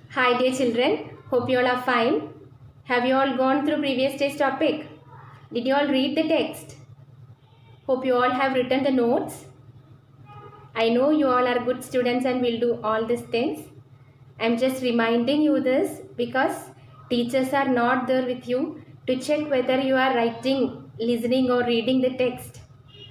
Hi dear children, hope you all are fine. Have you all gone through previous day's topic? Did you all read the text? Hope you all have written the notes. I know you all are good students and will do all these things. I am just reminding you this because teachers are not there with you to check whether you are writing, listening or reading the text.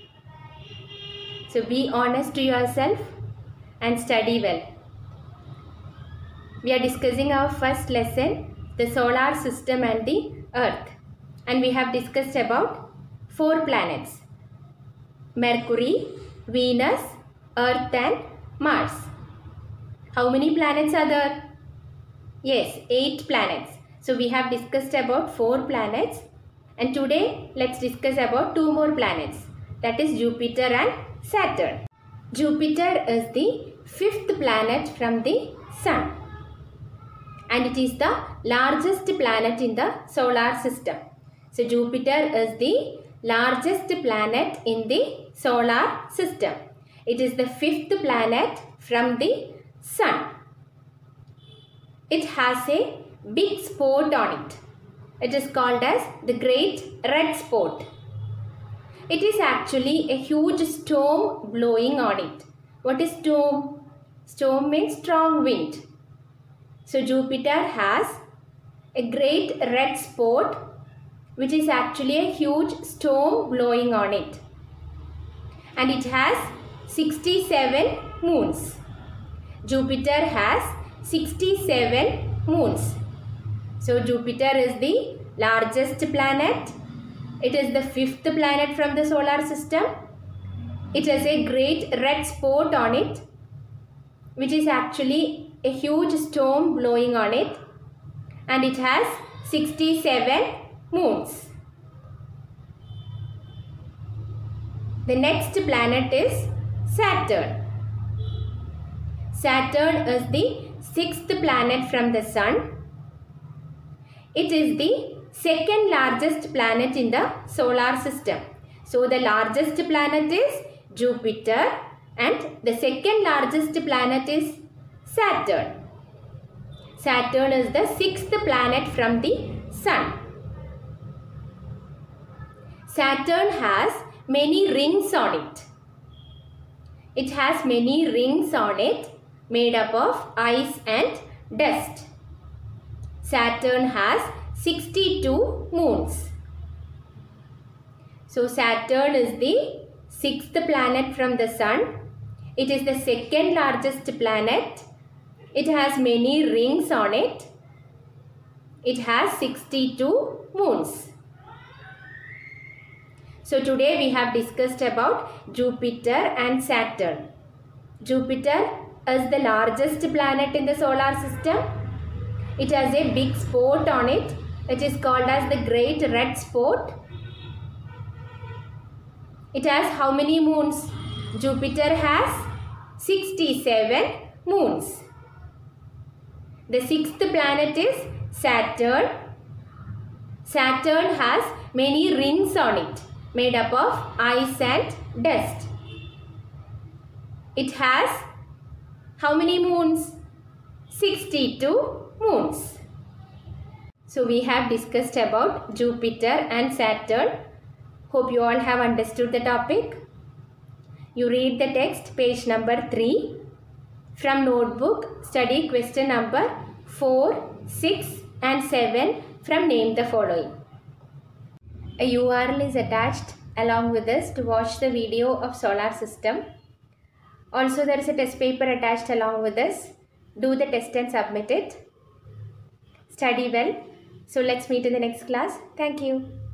So be honest to yourself and study well. We are discussing our first lesson, the solar system and the earth. And we have discussed about 4 planets. Mercury, Venus, Earth and Mars. How many planets are there? Yes, 8 planets. So we have discussed about 4 planets. And today let's discuss about 2 more planets. That is Jupiter and Saturn. Jupiter is the 5th planet from the Sun. And it is the largest planet in the solar system. So Jupiter is the largest planet in the solar system. It is the 5th planet from the Sun. It has a big spot on it. It is called as the Great Red Spot. It is actually a huge storm blowing on it. What is storm? Storm means strong wind. So Jupiter has a great red spot which is actually a huge storm blowing on it. And it has 67 moons. Jupiter has 67 moons. So Jupiter is the largest planet. It is the 5th planet from the solar system. It has a great red spot on it which is actually a huge storm blowing on it, and it has 67 moons. The next planet is Saturn. Saturn is the 6th planet from the Sun. It is the 2nd largest planet in the solar system. So the largest planet is Jupiter and the 2nd largest planet is Saturn. Saturn is the 6th planet from the Sun. Saturn has many rings on it. It has many rings on it made up of ice and dust. Saturn has 62 moons. So Saturn is the 6th planet from the Sun. It is the 2nd largest planet. It has many rings on it. It has 62 moons. So today we have discussed about Jupiter and Saturn. Jupiter is the largest planet in the solar system. It has a big spot on it. It is called as the Great Red Spot. It has how many moons? Jupiter has 67 moons. The 6th planet is Saturn. Saturn has many rings on it made up of ice and dust. It has how many moons? 62 moons. So we have discussed about Jupiter and Saturn. Hope you all have understood the topic. You read the text, page number 3. From notebook, study question number 4, 6 and 7 from name the following. A URL is attached along with this to watch the video of solar system. Also there is a test paper attached along with this. Do the test and submit it. Study well. So let's meet in the next class. Thank you.